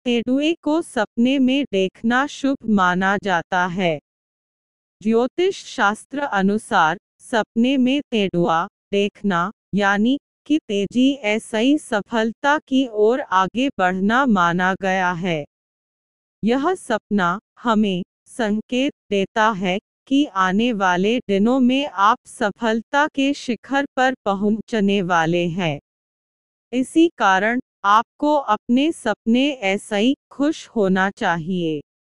तेंदुए को सपने में देखना शुभ माना जाता है। ज्योतिष शास्त्र अनुसार सपने में तेंदुआ देखना यानी कि तेजी ऐसी सफलता की ओर आगे बढ़ना माना गया है। यह सपना हमें संकेत देता है कि आने वाले दिनों में आप सफलता के शिखर पर पहुंचने वाले हैं। इसी कारण आपको अपने सपने ऐसे ही खुश होना चाहिए।